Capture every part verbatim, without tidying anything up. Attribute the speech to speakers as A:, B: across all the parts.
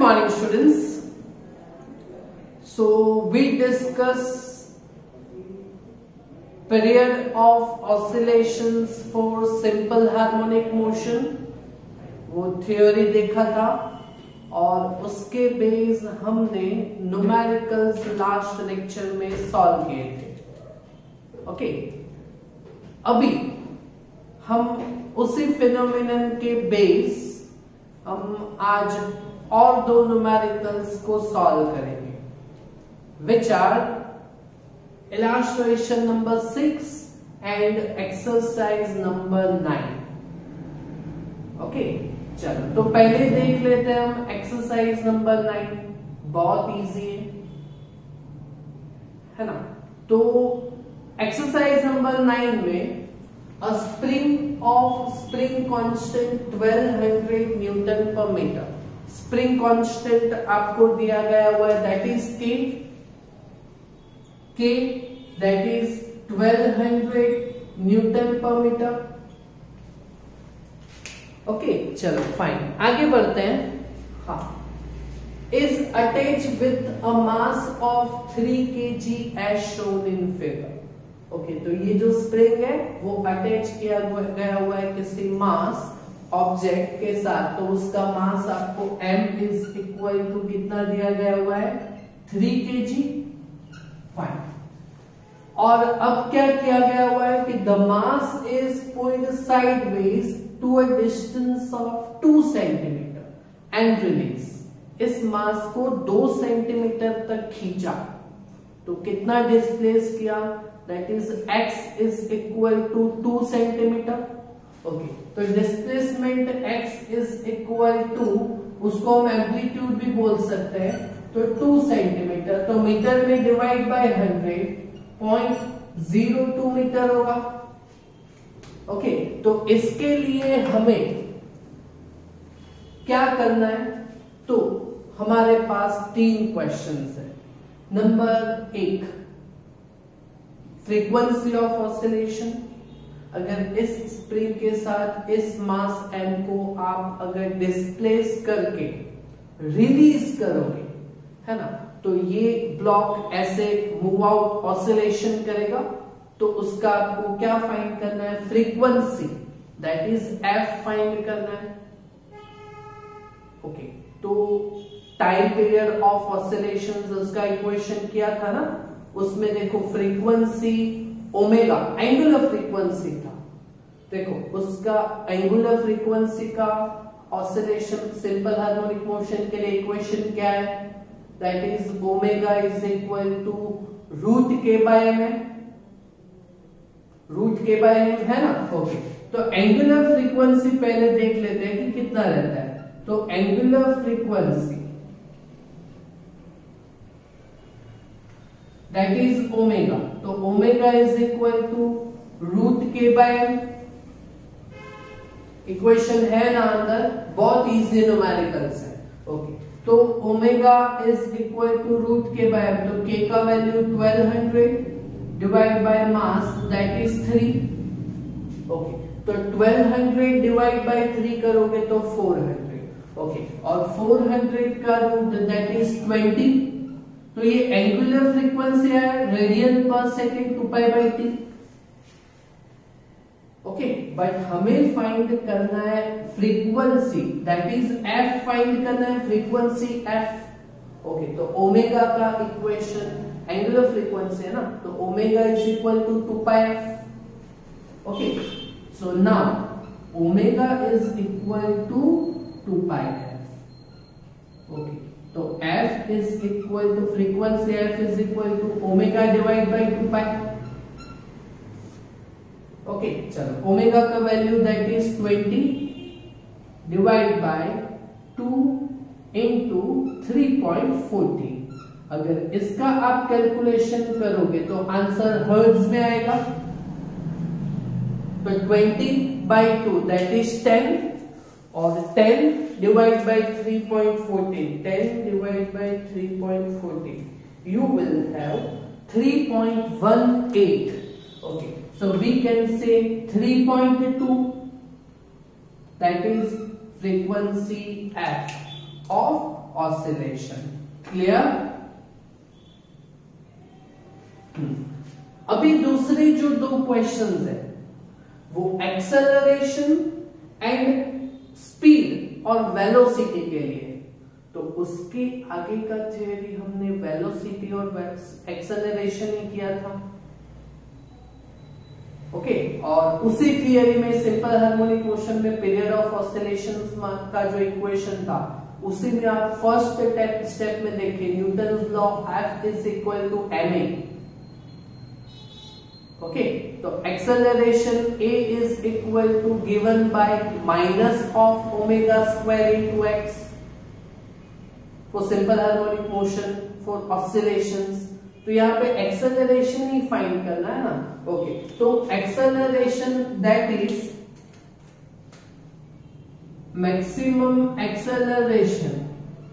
A: morning, students. So we discuss period of oscillations for simple harmonic motion. वो theory देखा था और उसके बेस हमने न्यूमेरिकल्स लास्ट लेक्चर में सॉल्व किए थे. ओके, अभी हम उसी फिनोमिनन के बेस हम आज और दो न्यूमेरिकल्स को सॉल्व करेंगे, which are illustration number six and exercise number nine. Okay, चलो तो पहले देख लेते हैं हम एक्सरसाइज नंबर नाइन. बहुत इजी है, है ना. तो एक्सरसाइज नंबर नाइन में a spring of spring constant twelve hundred newton per metre. Spring constant आपको दिया गया हुआ है, that is K K that is twelve hundred newton per metre. Okay, चलो फाइन, आगे बढ़ते हैं. हाँ, is attach with a mass of three K G as shown in figure. Okay, तो ये जो स्प्रिंग है वो अटैच किया गया हुआ है किसी मास ऑब्जेक्ट के साथ. तो उसका मास आपको m इज इक्वल टू कितना दिया गया हुआ है, थ्री के जी. फाइन. और अब क्या किया गया हुआ है कि the mass is pulled sideways to a distance of two centimetre and release. इस मास को दो सेंटीमीटर तक खींचा तो कितना डिस्प्लेस किया, that is x is equal to two centimetre. Okay, तो displacement x is equal to, उसको हम एम्पलीट्यूड भी बोल सकते हैं, तो टू सेंटीमीटर. तो मीटर में divide by hundred, point zero two metre होगा. ओके, तो इसके लिए हमें क्या करना है, तो हमारे पास तीन क्वेश्चंस है. नंबर एक, फ्रीक्वेंसी ऑफ ऑसिलेशन. अगर इस स्प्रिंग के साथ इस मास m को आप अगर डिस्प्लेस करके रिलीज करोगे, है ना, तो ये ब्लॉक ऐसे मूव आउट ऑसिलेशन करेगा. तो उसका आपको क्या फाइंड करना है, frequency, that is f find करना है. ओके, तो टाइम पीरियड ऑफ ऑसिलेशन उसका इक्वेशन किया था ना, उसमें देखो फ्रीक्वेंसी ओमेगा एंगुलर फ्रीक्वेंसी था. देखो उसका एंगुलर फ्रीक्वेंसी का ऑसिलेशन सिंपल हार्मोनिक मोशन के लिए इक्वेशन क्या है, that is omega is equal to root K by M. Root K by M है ना. ओके, तो एंगुलर फ्रीक्वेंसी पहले देख लेते हैं कि कितना रहता है. तो angular frequency that is omega, तो omega is equal to root K by M. Equation है ना अंदर, बहुत इजी न्यूमेरिकल्स है. ओके, तो omega is equal to root K by M. तो के का value twelve hundred divide by mass that is three. Okay, तो twelve hundred divide by three करोगे तो फोर हंड्रेड. ओके, और फोर हंड्रेड का root that is twenty. तो ये angular frequency है, radian per second two pi by T. Okay, but हमें find करना है frequency, that is f find करना है, फ्रीक्वेंसी f. ओके, तो ओमेगा का इक्वेशन एंगुलर फ्रीक्वेंसी है ना, तो omega is equal to two pi F. Okay, so now omega is equal to two pi F. Okay, तो f is equal to frequency f is equal to omega divide by two pi. Okay, चलो omega का value that is twenty divide by two into three point forty. अगर इसका आप calculation करोगे तो answer hertz में आएगा. तो twenty by two that is ten, और ten divide by three point fourteen, ten divide by three point fourteen, you will have three point one eight. Okay, so we can say three point two, that is frequency f of oscillation. Clear? अभी दूसरी जो दो questions है वो acceleration and speed और velocity के लिए। तो उसके आगे का थियरी हमने वेलोसिटी और एक्सेलरेशन ही किया था। ओके okay, और उसी थियरी में सिंपल हार्मोनिक मोशन में पीरियड ऑफ ऑसिलेशंस का जो इक्वेशन था उसी में आप फर्स्ट स्टेप में देखिए Newton's law F is equal to M A. Okay, तो acceleration A is equal to given by minus of omega square into X for simple harmonic motion for oscillations. तो यहाँ पे एक्सेलरेशन ही find करना है ना। ओके okay, तो acceleration that is maximum acceleration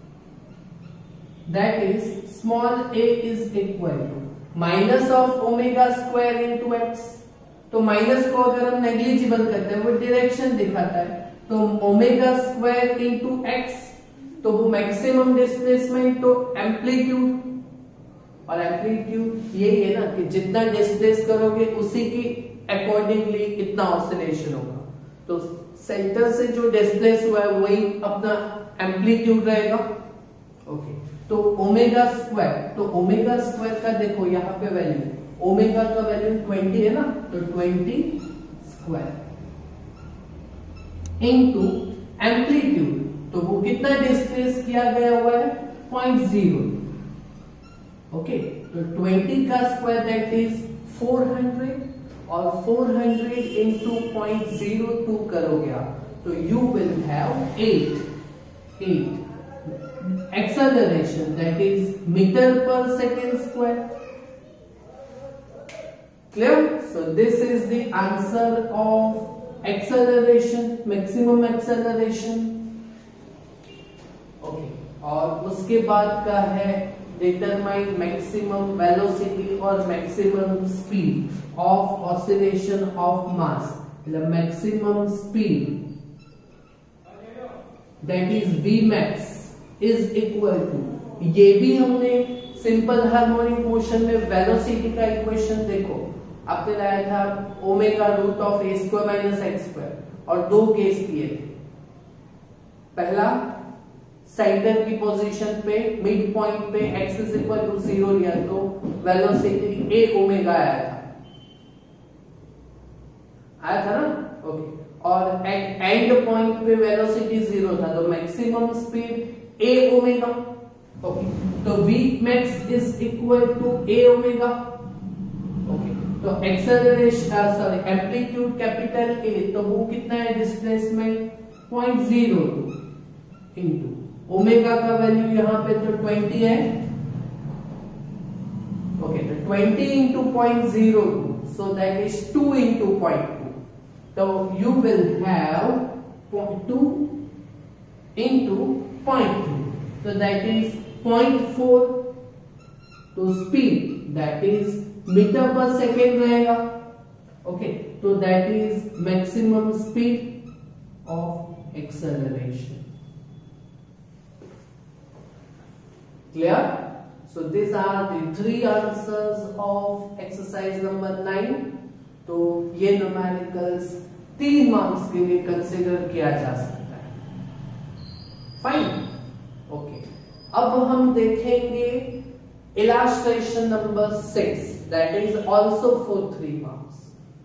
A: that is small a is equal to minus of omega square into x. तो minus को अगर हम नेग्लिजिबल करते हैं वो डायरेक्शन दिखाता है, तो ओमेगा स्क्वायर इनटू एक्स तो वो मैक्सिमम डिस्प्लेसमेंट तो एम्पलीट्यूड, और एम्पलीट्यूड यही है ना कि जितना डिस्प्लेस करोगे उसी की अकॉर्डिंगली इतना ऑसिलेशन होगा। तो सेंटर से जो डिस्प्लेस हुआ है वही अपना एम्पलीट्यूड रहेगा। ओके, तो ओमेगा स्क्वायर, तो ओमेगा स्क्वायर का देखो यहाँ पे वैल्यू, ओमेगा का वैल्यू ट्वेंटी है ना, तो ट्वेंटी स्क्वायर इनटू एम्पलीट्यूड, तो वो कितना डिस्प्लेस किया गया हुआ है पॉइंट जीरो। ओके, तो ट्वेंटी का square that is four hundred और four hundred into point zero two करोगे आप तो you will have at at acceleration that is meter per second square. Clear? So this is the answer of acceleration, maximum acceleration. Okay, और उसके बाद का है determine maximum velocity और maximum speed of oscillation of mass. The maximum speed that is Vmax is equal to, ये भी हमने simple harmonic motion में वेलोसिटी का इक्वेशन देखो आपने लाया था omega root of a square minus x square, और दो केस किए थे। पहला सेंटर की पोजीशन पे मिड पॉइंट पे x is equal to zero लिया तो वेलोसिटी ए ओमेगा आया था आया था ना। ओके, और एट एंड पॉइंट पे वेलोसिटी जीरो था तो maximum speed a omega. Okay, तो v max is equal to a omega. Okay, तो acceleration sorry amplitude capital A, तो वो कितना है displacement point zero two into omega का वैल्यू यहाँ पे तो ट्वेंटी है। ओके, तो twenty into point zero two so that is two into point two, तो you will have two into point two, so that is zero point four, तो speed that is meter per second रहेगा। okay, तो that is maximum speed of acceleration. Clear? So these are the three answers of exercise number nine. तो ये numericals तीन marks के लिए consider किया जा सकता है। फाइन, ओके, अब हम देखेंगे illustration number six that is also for three marks.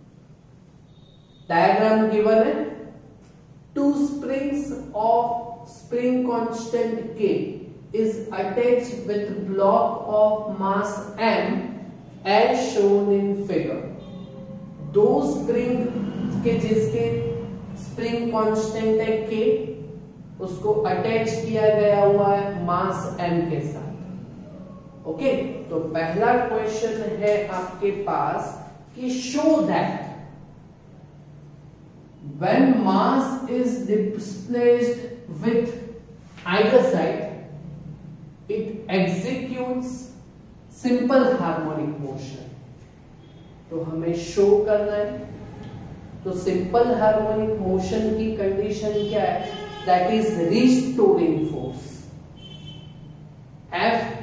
A: Diagram given है, two springs of spring constant K is attached with block of mass M as shown in figure. दो spring के जिसके spring constant है K, उसको attach किया गया हुआ है मास m के साथ। ओके, तो पहला क्वेश्चन है आपके पास कि show that when mass is displaced with either side it executes simple harmonic motion. तो हमें शो करना है, तो सिंपल हार्मोनिक मोशन की कंडीशन क्या है? That is restoring force.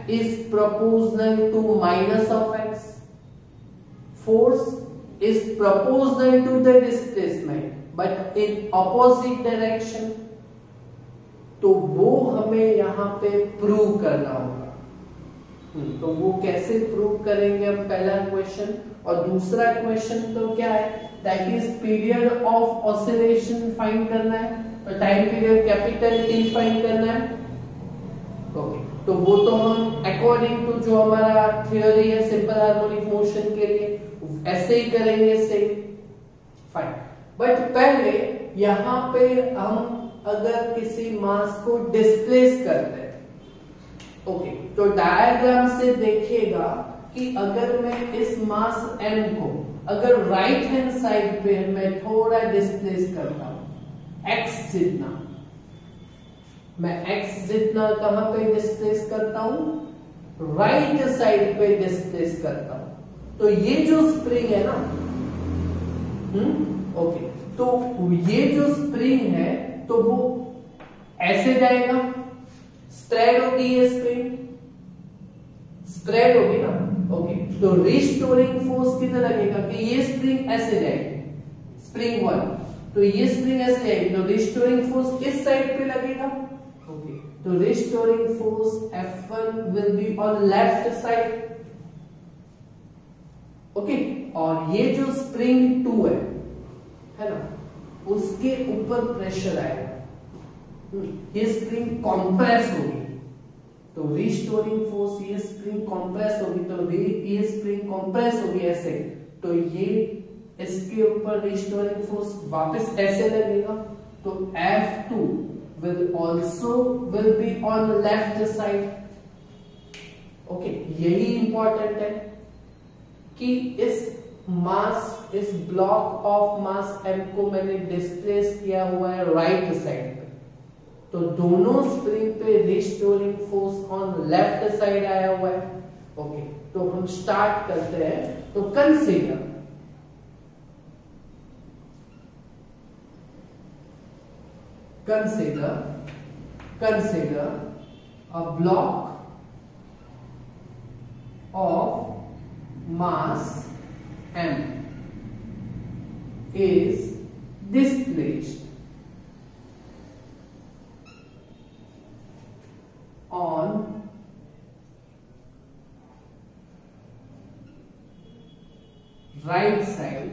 A: is proportional to minus of x. Force is proportional to the displacement but in opposite direction. तो वो हमें यहाँ पे प्रूव करना होगा. तो वो कैसे प्रूव करेंगे हम, पहला क्वेश्चन. और दूसरा क्वेश्चन तो क्या है, that is period of oscillation find करना है. तो time period capital T find करना है. ओके, तो वो तो हम अकॉर्डिंग टू जो हमारा थ्योरी है सिंपल हार्मोनिक मोशन के लिए ऐसे ही करेंगे. से फाइन. बट पहले यहाँ पे हम अगर किसी मास को डिस्प्लेस करते हैं, ओके, तो डायग्राम से देखिएगा कि अगर मैं इस मास m को अगर राइट हैंड साइड पे मैं थोड़ा डिस्प्लेस करता हूं x जितना, मैं x जितना कहां पे डिस्प्लेस करता हूं, राइट साइड पे डिस्प्लेस करता हूं. तो ये जो स्प्रिंग है ना, हम्म ओके, तो ये जो स्प्रिंग है तो वो ऐसे जाएगा, स्प्रेड होगी, ये स्प्रिंग स्प्रेड होगी ना. ओके, तो रिस्टोरिंग फोर्स कितना लगेगा कि ये स्प्रिंग ऐसे जाएगी, स्प्रिंग वन, तो ये स्प्रिंग ऐसे जाएगी, तो रिस्टोरिंग फोर्स इस साइड पे लगेगा. ओके, तो restoring force F one will be on left side. Okay, और ये जो स्प्रिंग टू है है ना, उसके ऊपर प्रेशर आएगा, ये स्प्रिंग कॉम्प्रेस होगी, तो रिस्टोरिंग फोर्स, ये स्प्रिंग कॉम्प्रेस होगी, तो ये स्प्रिंग कॉम्प्रेस होगी ऐसे, तो ये इसके ऊपर रिस्टोरिंग फोर्स वापस ऐसे लगेगा, तो F two will also will be on left side. Okay, यही इंपॉर्टेंट है कि इस मास, इस ब्लॉक ऑफ मास m को मैंने डिस्प्लेस किया हुआ है राइट साइड पे, तो दोनों स्प्रिंग पे restoring force on left side आया हुआ है. ओके, तो हम स्टार्ट करते हैं. तो consider consider consider a block of mass m is displaced on right side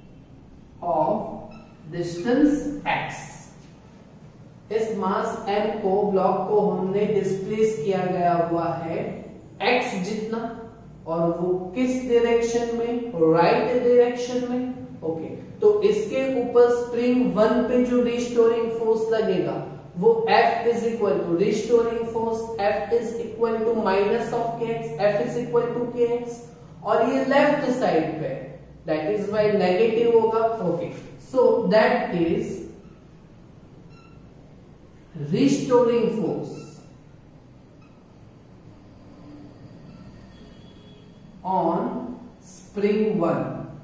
A: of distance x. इस मास m को, ब्लॉक को हमने डिस्प्लेस किया गया हुआ है x जितना, और वो किस डायरेक्शन में, राइट डायरेक्शन में. ओके, तो इसके ऊपर स्प्रिंग वन पे जो रिस्टोरिंग फोर्स लगेगा वो F is equal to restoring force F is equal to minus of k x, F is equal to k x, और ये लेफ्ट साइड पे दैट इज वाई नेगेटिव होगा. Okay, so that is restoring force on spring one.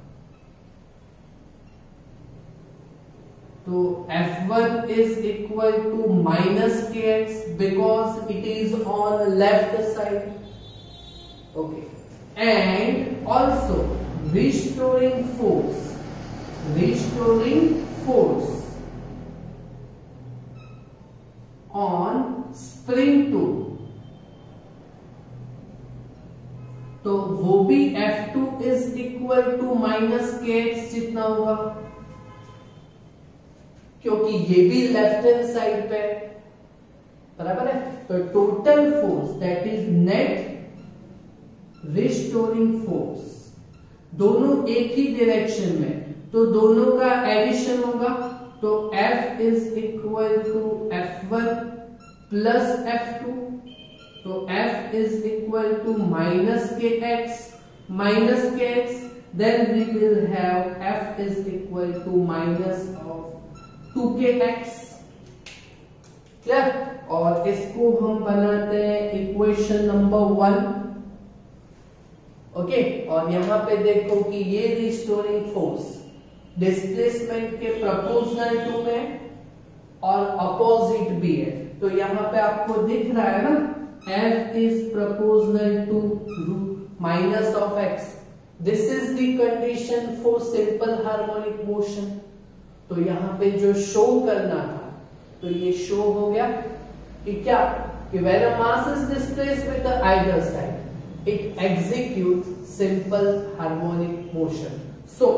A: So F one is equal to minus kx because it is on left side. Okay, and also restoring force, restoring force on spring two, तो वो भी F two is equal to minus k x जितना होगा, क्योंकि ये भी left hand side पे बराबर है. तो total force that is net restoring force, दोनों एक ही डायरेक्शन में, तो दोनों का एडिशन होगा, तो F is equal to F one plus F two, तो F is equal to minus kx minus kx, then we will have F is equal to minus of two k x. Clear? और इसको हम बनाते हैं equation number one. Okay, और यहां पे देखो कि ये रिस्टोरिंग फोर्स डिस्प्लेसमेंट के प्रोपोर्शनल टू में और अपोजिट भी है, तो यहां पे आपको दिख रहा है ना f is proportional to root minus of x. This is the condition for simple harmonic motion. तो यहाँ पे जो शो करना था, तो ये शो हो गया कि क्या, कि when a mass is displaced with the either side, it executes simple harmonic motion. So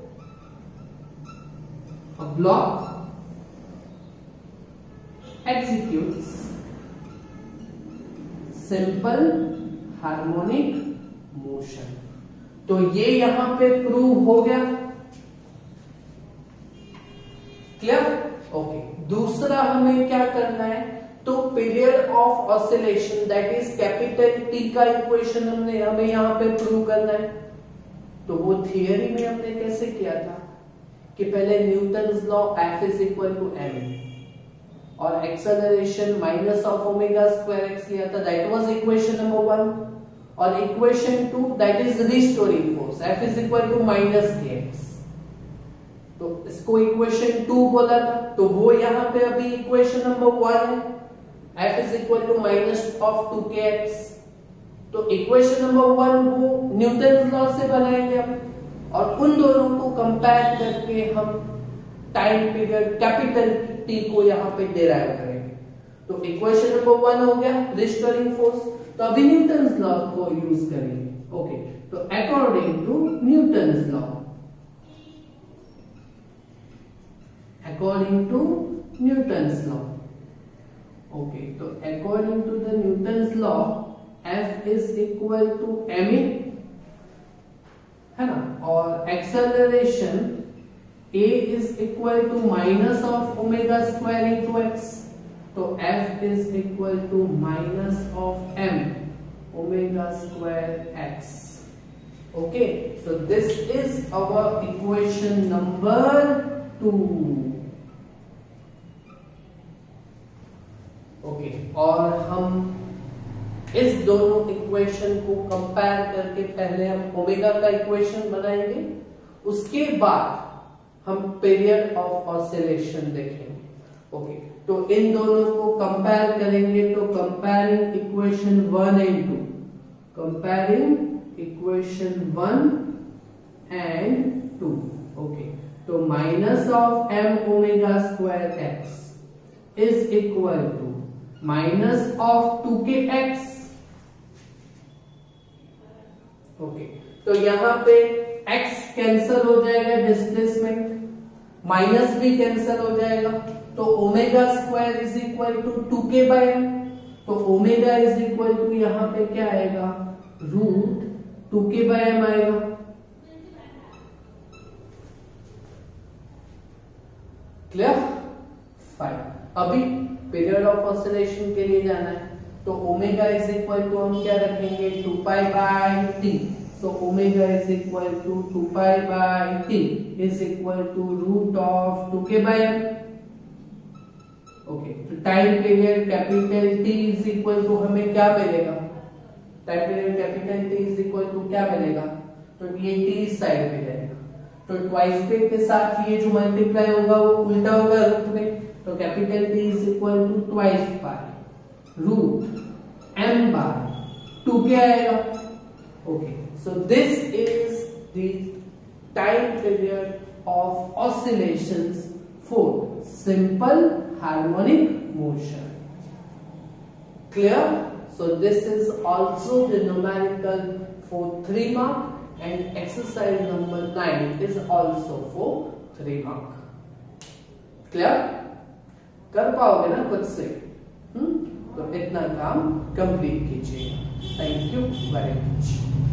A: a block executes simple harmonic motion. तो ये यहां पे प्रूव हो गया. क्लियर? ओके. दूसरा हमें क्या करना है, तो period of oscillation that is capital T का इक्वेशन हमने हमें यहां पे प्रूव करना है. तो वो थियरी में हमने कैसे किया था कि पहले Newton's law F is equal to m और acceleration minus of omega square x लिया था, that was equation number one. और equation two that is restoring force, F is equal to minus k x. तो इसको equation two बोला था, तो वो यहां पे अभी इक्वेशन नंबर वन है, F is equal to minus of two k x. तो इक्वेशन नंबर वन वो न्यूटन्स लॉ से बनाएंगे हम, और उन दोनों को कंपेयर करके हम टाइम पीरियड कैपिटल टी को यहां पे डिराइव करेंगे. तो इक्वेशन नंबर वन हो गया रिस्टोरिंग फोर्स. तो अभी न्यूटन्स लॉ को यूज करेंगे. ओके. तो according to Newton's law, according to Newton's law, okay, तो according to the Newton's law F is equal to M a, है ना, और acceleration a is equal to minus of omega square into x. तो F is equal to minus of m omega square x. Okay, so this is our equation number two. Okay, और हम इस दोनों equation को compare करके पहले हम omega का इक्वेशन बनाएंगे, उसके बाद हम पीरियड ऑफ ऑसिलेशन देखेंगे. ओके, तो इन दोनों को कंपेयर करेंगे. तो comparing equation one and two, comparing equation one and two. Okay, तो minus of m omega square x is equal to minus of two k x. Okay, तो यहां पे x कैंसल हो जाएगा, डिस्प्लेसमेंट माइनस भी cancel हो जाएगा. तो omega square is equal to two k by M. तो ओमेगा इज इक्वल टू यहां पे क्या आएगा, root two k by m आएगा. क्लियर? फाइन. अभी पीरियड ऑफ ऑसिलेशन के लिए जाना है. तो ओमेगा इज इक्वल टू हम क्या रखेंगे, two pi by T. So omega is equal to two pi by t is equal to root of two k by m. Okay, तो time period capital T is equal to हमें क्या मिलेगा, time period capital T is equal to क्या मिलेगा, तो ये T इस side पे रहेगा. तो ट्वाइस पे के साथ ये जो मल्टीप्लाई होगा वो उल्टा होगा रूट में. तो कैपिटल T is equal to twice pi root m by two k आएगा. Okay, so this is the time period of oscillations for simple harmonic motion. Clear? So this is also the numerical for three mark and exercise number nine is also for three mark. Clear? कर पाओगे ना खुद से? हम्म? तो इतना काम complete कीजिए. Thank you very much.